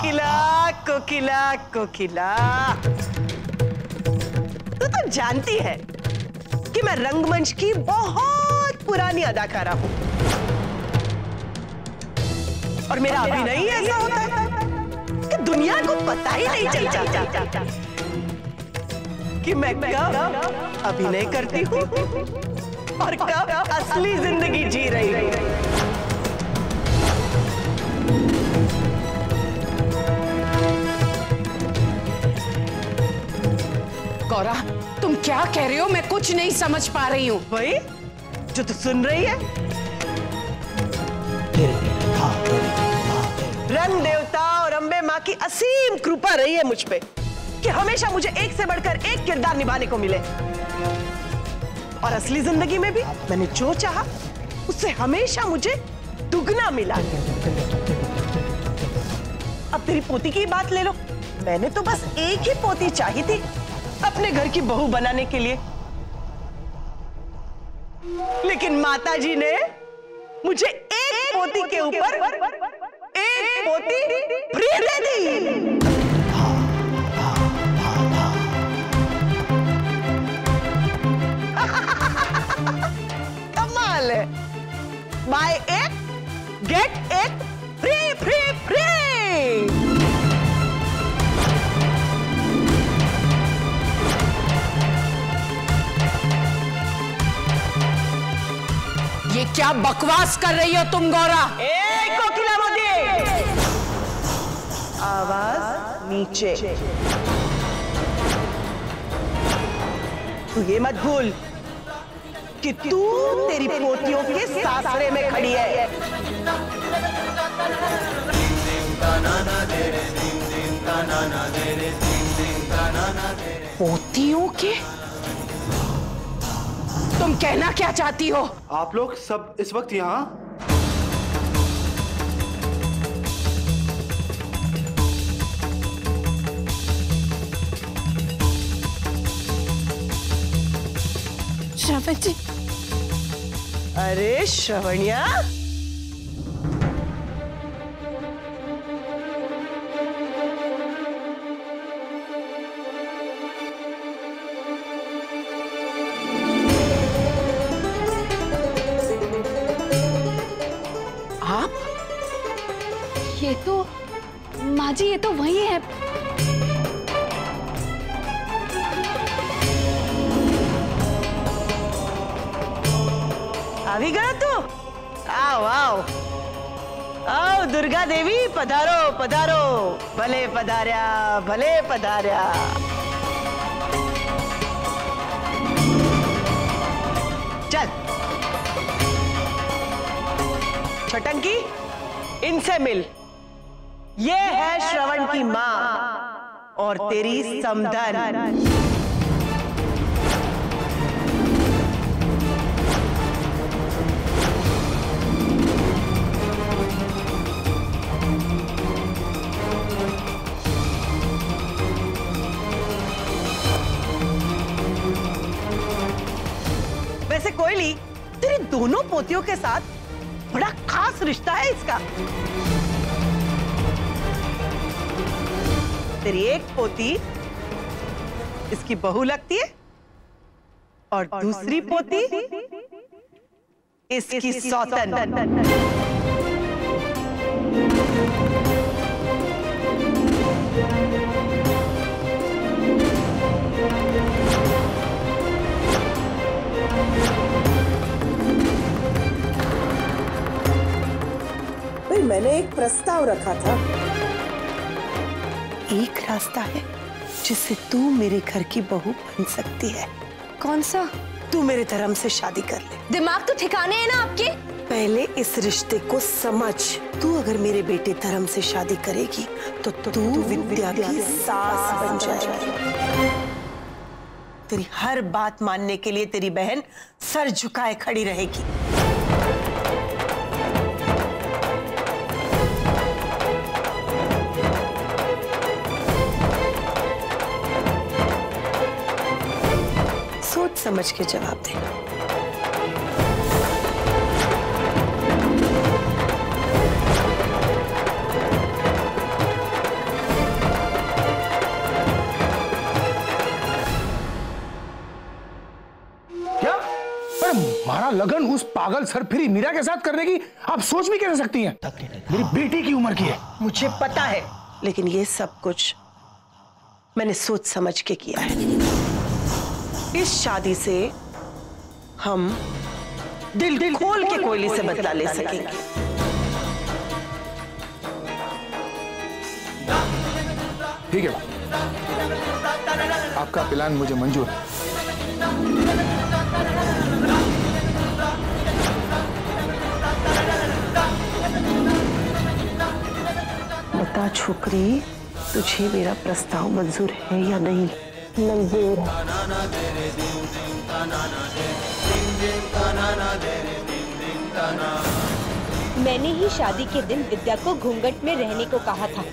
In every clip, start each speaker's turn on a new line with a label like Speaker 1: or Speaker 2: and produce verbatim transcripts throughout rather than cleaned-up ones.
Speaker 1: कोकिला कोकिला कोकिला, तू तो जानती है कि मैं रंगमंच की बहुत पुरानी अदाकारा हूं और मेरा अभिनय ही ऐसा होता है कि दुनिया को पता ही नहीं चलता कि मैं कब अभिनय करती हूँ और कब असली जिंदगी जी रही हूँ।
Speaker 2: गौरा, तुम क्या कह रही हो? मैं कुछ नहीं समझ पा रही हूँ।
Speaker 1: वही जो तू सुन रही है। रंग देवता और अम्बे माँ की असीम कृपा रही है मुझ पे कि हमेशा मुझे एक से बढ़कर एक किरदार निभाने को मिले और असली जिंदगी में भी मैंने जो चाहा उससे हमेशा मुझे दुगना मिला। अब तेरी पोती की बात ले लो, मैंने तो बस एक ही पोती चाहिए थी अपने घर की बहू बनाने के लिए, लेकिन माताजी ने मुझे एक पोती के ऊपर एक पोती फ्री दे दी। कमाल है, बाय एक गेट एक फ्री फ्री फ्री।
Speaker 2: ये क्या बकवास कर रही हो तुम गौरा?
Speaker 1: ए कोकिला मोदी, आवाज नीचे। तू ये मत भूल कि तू तेरी पोतियों के सासरे में खड़ी है।
Speaker 2: पोतियों के? तुम कहना क्या चाहती हो?
Speaker 3: आप लोग सब इस वक्त यहाँ?
Speaker 2: श्रवण जी।
Speaker 1: अरे श्रवणिया,
Speaker 2: आप?
Speaker 4: ये तो माँ जी, ये तो वही है।
Speaker 1: आ भी गया तू? आओ आओ आओ दुर्गा देवी, पधारो पधारो, भले पधार्या भले पधार्या। चल छटंकी, इनसे मिल। ये है श्रवण की माँ और तेरी समधन। वैसे कोयली, तेरी दोनों पोतियों के साथ बड़ा खास रिश्ता है इसका। तेरी एक पोती इसकी बहू लगती है और दूसरी पोती इसकी सौतन। मैंने एक प्रस्ताव रखा था। एक रास्ता है जिससे तू मेरे घर की बहू बन सकती है।
Speaker 4: कौन सा?
Speaker 1: तू मेरे धर्म से शादी कर ले।
Speaker 4: दिमाग तो ठिकाने है ना आपके?
Speaker 1: पहले इस रिश्ते को समझ। तू अगर मेरे बेटे धर्म से शादी करेगी तो तू विद्या की सास बन जाएगी। तेरी हर बात मानने के लिए तेरी बहन सर झुकाए खड़ी रहेगी। सोच समझ के जवाब देना।
Speaker 5: पर हमारा लगन उस पागल सरफिरी मीरा के साथ करने की आप सोच भी कैसे सकती हैं? मेरी बेटी की उम्र की है।
Speaker 1: मुझे पता है, लेकिन ये सब कुछ मैंने सोच समझ के किया है। इस शादी से हम दिल दिल खोल के कोयली से बदला ले सकेंगे।
Speaker 5: ठीक है, आपका प्लान मुझे मंजूर है।
Speaker 1: बता छोकरी, तुझे मेरा प्रस्ताव मंजूर है या नहीं? मंजूर है।
Speaker 6: मैंने ही शादी के दिन विद्या को घूंघट में रहने को कहा था।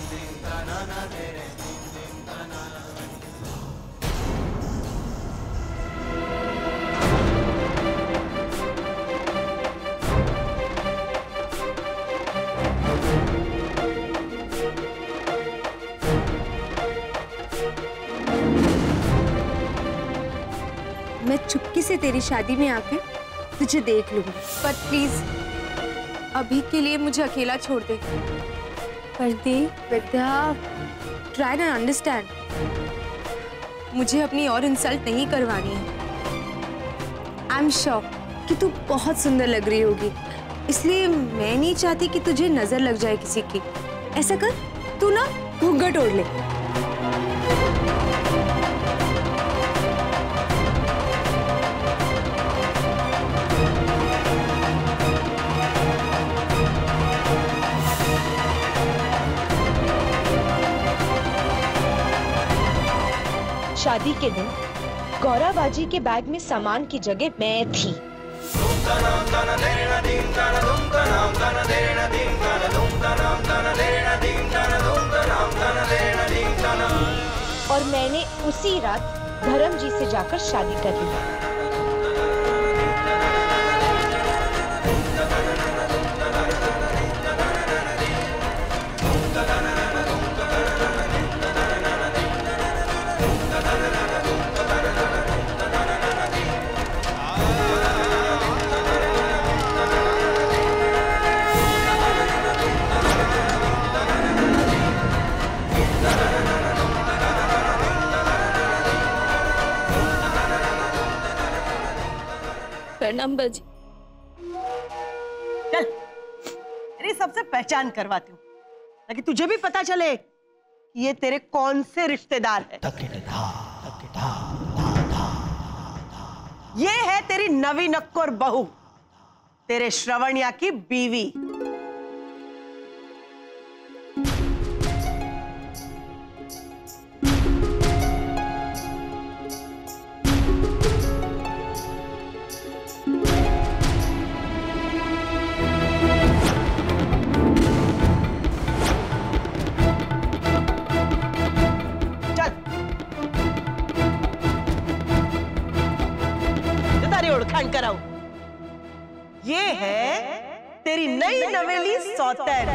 Speaker 7: मैं चुपके से तेरी शादी में आकर तुझे देख लूंगी, पर प्लीज अभी के लिए मुझे अकेला छोड़ दे। पर दे विद्या, ट्राई टू अंडरस्टैंड। मुझे अपनी और इंसल्ट नहीं करवानी है। आई एम श्योर कि तू बहुत सुंदर लग रही होगी, इसलिए मैं नहीं चाहती कि तुझे नजर लग जाए किसी की। ऐसा कर, तू ना घूंघट ओढ़ ले।
Speaker 6: शादी के दिन गौरा बाजी के बैग में सामान की जगह मैं थी। और मैंने उसी रात धर्म जी से जाकर शादी कर ली।
Speaker 7: प्रणाम बाजी।
Speaker 1: चल, तेरी सबसे पहचान करवाती हूँ, ताकि तुझे भी पता चले कि ये तेरे कौन से रिश्तेदार हैं। ये है तेरी नवी नक्कोर बहू, तेरे श्रवणिया की बीवी। ओळखाण कराऊं, ये है तेरी नई नवेली सौतेन।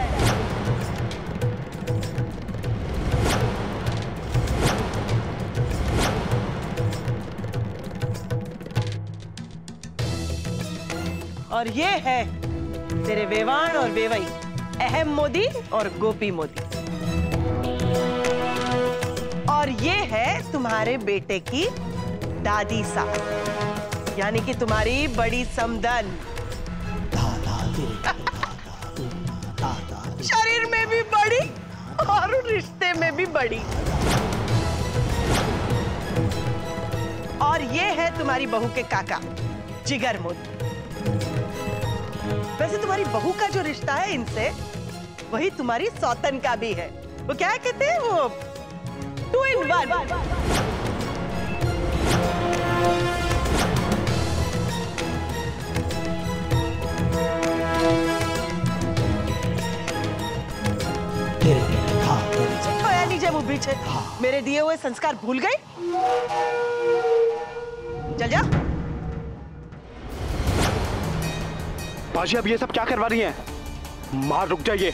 Speaker 1: और ये है तेरे वेवान और वेवई, अहम मोदी और गोपी मोदी। और ये है तुम्हारे बेटे की दादी साहब, यानी कि तुम्हारी बड़ी समदन। शरीर में भी बड़ी और रिश्ते में भी बड़ी। और ये है तुम्हारी बहू के काका जिगर मोदी। वैसे तुम्हारी बहू का जो रिश्ता है इनसे, वही तुम्हारी सौतन का भी है। वो क्या कहते हैं, वो टू इन वन। पीछे मेरे दिए हुए संस्कार भूल गई? चल जा।
Speaker 3: बाजी, अब ये सब क्या करवा रही हैं? मां, रुक जाइए।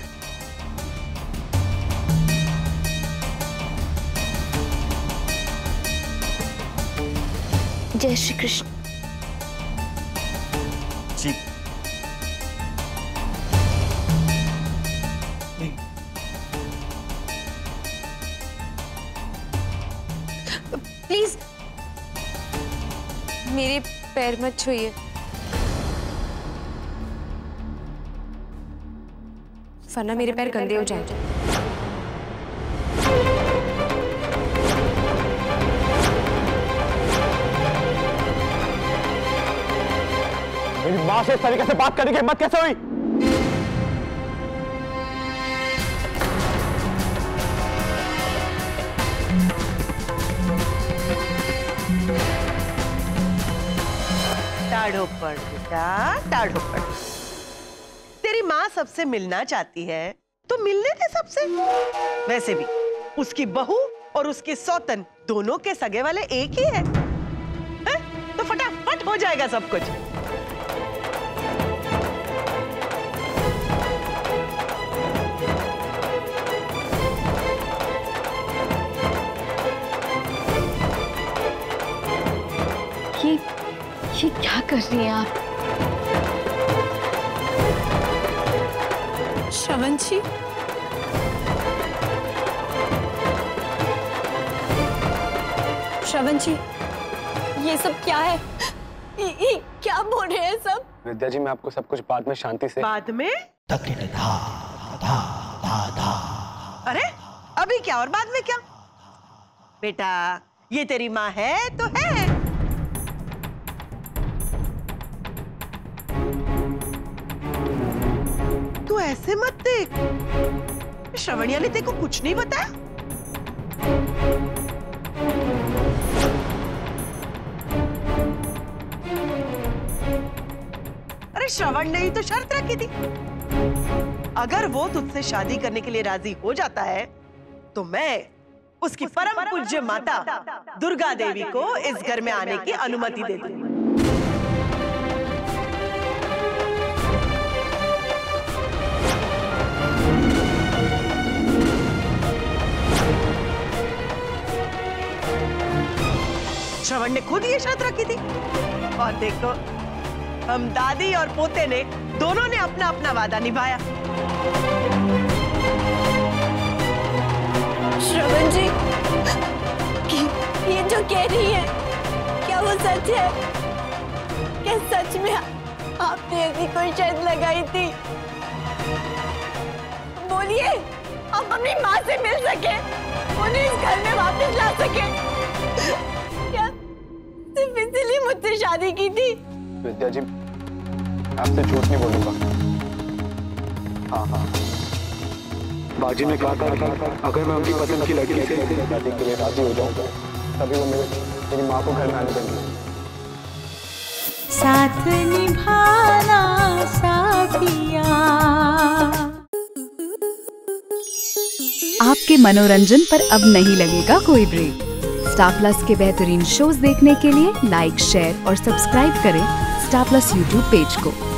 Speaker 7: जय श्री कृष्ण।
Speaker 8: जी
Speaker 7: प्लीज मेरे पैर मत छूइए, वरना मेरे पैर गंदे हो जाएंगे।
Speaker 3: मेरी माँ से इस तरीके से बात करने की हिम्मत कैसे हुई?
Speaker 1: टाढ़ो पड़ बेटा, टाढ़ो पड़। तेरी माँ सबसे मिलना चाहती है तो मिलने दे सबसे। वैसे भी उसकी बहू और उसके सौतन दोनों के सगे वाले एक ही है, है? तो फटाफट हो जाएगा सब कुछ।
Speaker 4: ये ये क्या कर रही हैं आप?
Speaker 2: श्रवण जी,
Speaker 4: श्रवण जी, ये सब क्या है? ये, ये क्या बोल रहे हैं सब?
Speaker 3: विद्या जी, मैं आपको सब कुछ बाद में शांति से।
Speaker 1: बाद में? अरे अभी क्या और बाद में क्या? बेटा ये तेरी माँ है तो है। तू ऐसे मत देख, श्रवणिया ने तेरे को कुछ नहीं बताया? अरे श्रवण ने ही तो शर्त रखी थी, अगर वो तुझसे शादी करने के लिए राजी हो जाता है तो मैं उसकी परम पूज्य माता दुर्गा देवी को इस घर में आने की अनुमति दे दूंगी। श्रवण ने खुद ये शर्त रखी थी और देखो हम दादी और पोते ने दोनों ने अपना अपना वादा निभाया।
Speaker 4: श्रवण जी, ये जो कह रही है क्या वो सच है? क्या सच में आपने ऐसी कोई शर्त लगाई थी? बोलिए, आप अपनी माँ से मिल सके, उन्हें इस घर में वापस ला सके। क्या सिर्फ इसलिए मुझसे शादी की थी?
Speaker 3: विद्या जी, आपसे झूठ नहीं बोलूंगा। हाँ हाँ, बाजी ने कहा था कि अगर मैं उनकी पसंद की लड़की से शादी के लिए राजी हो जाऊंगा तभी वो मेरे मेरी माँ को घर में आने देंगे।
Speaker 9: साथ निभाना साथिया। आपके मनोरंजन पर अब नहीं लगेगा कोई ब्रेक। स्टार प्लस के बेहतरीन शोज देखने के लिए लाइक, शेयर और सब्सक्राइब करें स्टार प्लस यूट्यूब पेज को।